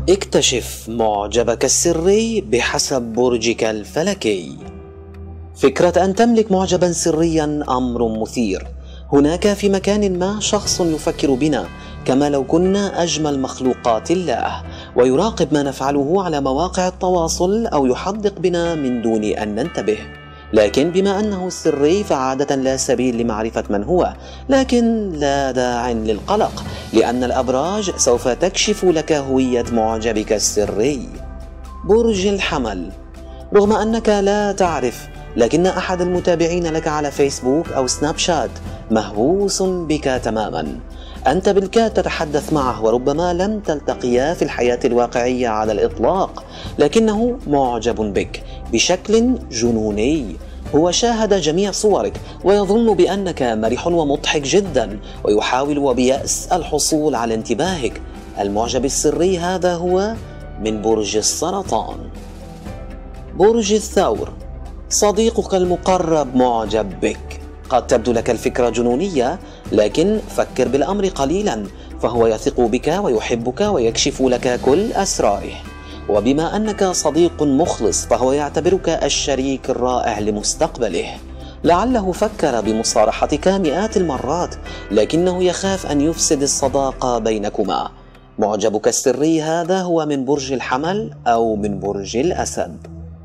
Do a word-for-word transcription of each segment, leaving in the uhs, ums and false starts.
اكتشف معجبك السري بحسب برجك الفلكي. فكرة أن تملك معجبا سريا أمر مثير. هناك في مكان ما شخص يفكر بنا كما لو كنا أجمل مخلوقات الله، ويراقب ما نفعله على مواقع التواصل أو يحدق بنا من دون أن ننتبه. لكن بما أنه سري فعادة لا سبيل لمعرفة من هو، لكن لا داع للقلق، لأن الأبراج سوف تكشف لك هوية معجبك السري. برج الحمل. رغم أنك لا تعرف، لكن أحد المتابعين لك على فيسبوك أو سناب شات مهووس بك تماما. أنت بالكاد تتحدث معه وربما لم تلتقيا في الحياة الواقعية على الإطلاق، لكنه معجب بك بشكل جنوني. هو شاهد جميع صورك ويظن بأنك مرح ومضحك جدا، ويحاول وبيأس الحصول على انتباهك. المعجب السري هذا هو من برج السرطان. برج الثور. صديقك المقرب معجب بك. قد تبدو لك الفكرة جنونية، لكن فكر بالأمر قليلا، فهو يثق بك ويحبك ويكشف لك كل أسراره. وبما أنك صديق مخلص فهو يعتبرك الشريك الرائع لمستقبله. لعله فكر بمصارحتك مئات المرات، لكنه يخاف أن يفسد الصداقة بينكما. معجبك السري هذا هو من برج الحمل أو من برج الأسد.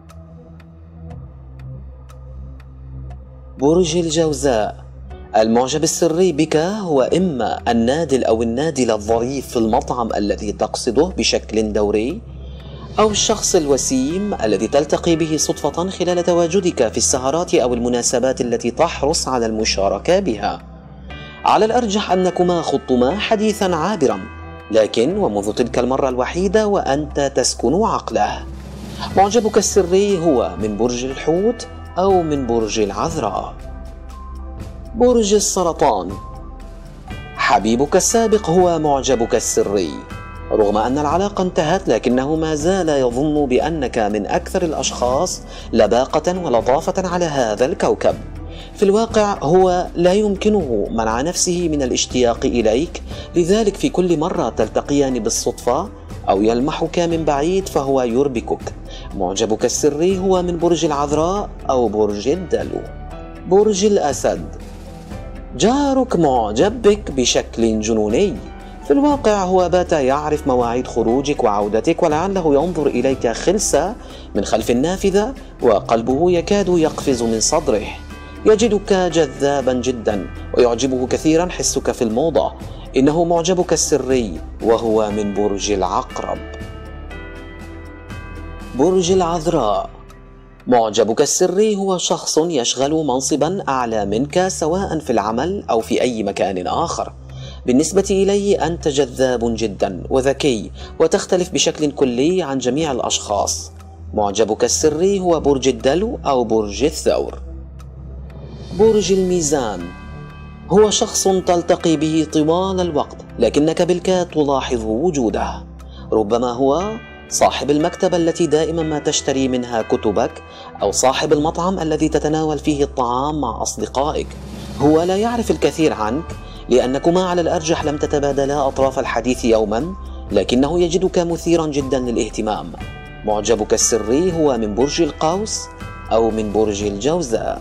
برج الجوزاء. المعجب السري بك هو إما النادل أو النادل الظريف في المطعم الذي تقصده بشكل دوري، أو الشخص الوسيم الذي تلتقي به صدفة خلال تواجدك في السهرات أو المناسبات التي تحرص على المشاركة بها. على الأرجح أنكما خضتما حديثا عابرا، لكن ومنذ تلك المرة الوحيدة وأنت تسكن عقله. معجبك السري هو من برج الحوت أو من برج العذراء. برج السرطان. حبيبك السابق هو معجبك السري. رغم أن العلاقة انتهت، لكنه ما زال يظن بأنك من أكثر الأشخاص لباقة ولطافة على هذا الكوكب. في الواقع هو لا يمكنه منع نفسه من الاشتياق إليك، لذلك في كل مرة تلتقيان بالصدفة أو يلمحك من بعيد فهو يربكك. معجبك السري هو من برج العذراء أو برج الدلو. برج الأسد. جارك معجب بك بشكل جنوني. في الواقع هو بات يعرف مواعيد خروجك وعودتك، ولعله ينظر إليك خلسة من خلف النافذة وقلبه يكاد يقفز من صدره. يجدك جذابا جدا ويعجبه كثيرا حسك في الموضة. إنه معجبك السري وهو من برج العقرب. برج العذراء. معجبك السري هو شخص يشغل منصبا أعلى منك سواء في العمل أو في أي مكان آخر. بالنسبة إليه أنت جذاب جدا وذكي، وتختلف بشكل كلي عن جميع الأشخاص. معجبك السري هو برج الدلو أو برج الثور. برج الميزان. هو شخص تلتقي به طوال الوقت، لكنك بالكاد تلاحظ وجوده. ربما هو صاحب المكتبة التي دائما ما تشتري منها كتبك، أو صاحب المطعم الذي تتناول فيه الطعام مع أصدقائك. هو لا يعرف الكثير عنك، لأنكما على الأرجح لم تتبادلا أطراف الحديث يوما، لكنه يجدك مثيرا جدا للاهتمام. معجبك السري هو من برج القوس أو من برج الجوزاء.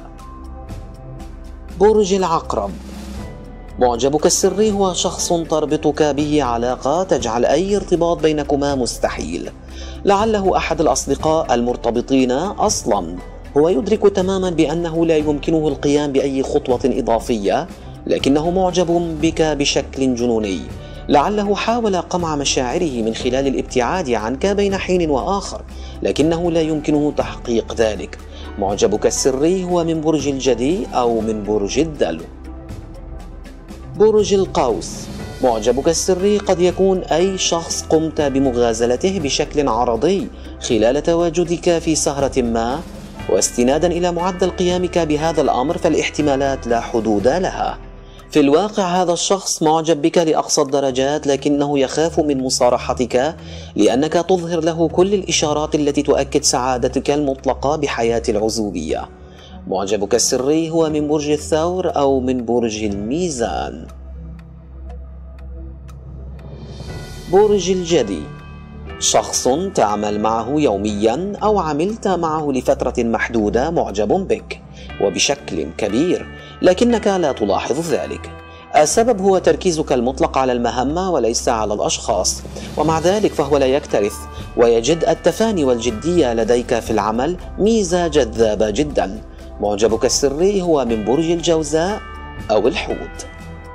برج العقرب. معجبك السري هو شخص تربطك به علاقة تجعل أي ارتباط بينكما مستحيل. لعله أحد الأصدقاء المرتبطين أصلا. هو يدرك تماما بأنه لا يمكنه القيام بأي خطوة إضافية، لكنه معجب بك بشكل جنوني. لعله حاول قمع مشاعره من خلال الابتعاد عنك بين حين وآخر، لكنه لا يمكنه تحقيق ذلك. معجبك السري هو من برج الجدي أو من برج الدلو. برج القوس. معجبك السري قد يكون أي شخص قمت بمغازلته بشكل عرضي خلال تواجدك في سهرة ما، واستنادا إلى معدل قيامك بهذا الأمر فالاحتمالات لا حدود لها. في الواقع هذا الشخص معجب بك لأقصى الدرجات، لكنه يخاف من مصارحتك لأنك تظهر له كل الإشارات التي تؤكد سعادتك المطلقة بحياة العزوبية. معجبك السري هو من برج الثور أو من برج الميزان. برج الجدي. شخص تعمل معه يوميا أو عملت معه لفترة محدودة معجب بك وبشكل كبير، لكنك لا تلاحظ ذلك. السبب هو تركيزك المطلق على المهمة وليس على الأشخاص، ومع ذلك فهو لا يكترث ويجد التفاني والجدية لديك في العمل ميزة جذابة جدا. معجبك السري هو من برج الجوزاء أو الحوت.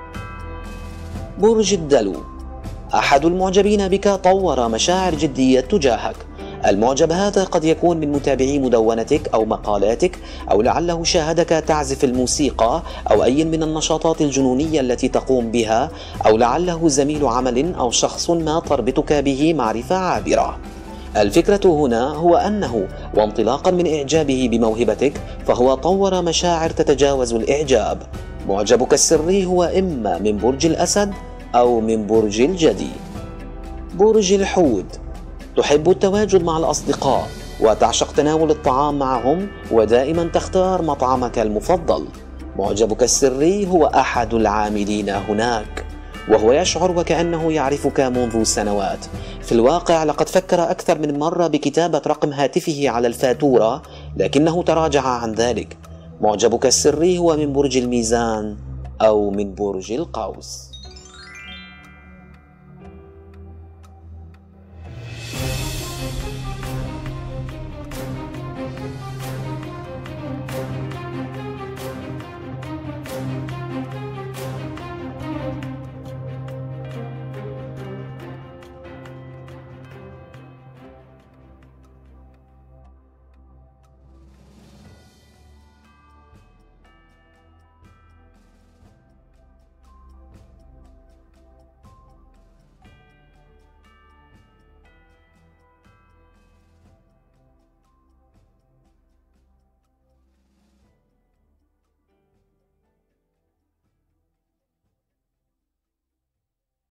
برج الدلو. أحد المعجبين بك طور مشاعر جدية تجاهك. المعجب هذا قد يكون من متابعي مدونتك أو مقالاتك، أو لعله شاهدك تعزف الموسيقى أو أي من النشاطات الجنونية التي تقوم بها، أو لعله زميل عمل أو شخص ما تربطك به معرفة عابرة. الفكرة هنا هو أنه وانطلاقا من إعجابه بموهبتك فهو طور مشاعر تتجاوز الإعجاب. معجبك السري هو إما من برج الأسد أو من برج الجدي. برج الحوت. تحب التواجد مع الأصدقاء وتعشق تناول الطعام معهم، ودائما تختار مطعمك المفضل. معجبك السري هو أحد العاملين هناك، وهو يشعر وكأنه يعرفك منذ سنوات. في الواقع لقد فكر أكثر من مرة بكتابة رقم هاتفه على الفاتورة، لكنه تراجع عن ذلك. معجبك السري هو من برج الميزان أو من برج القوس.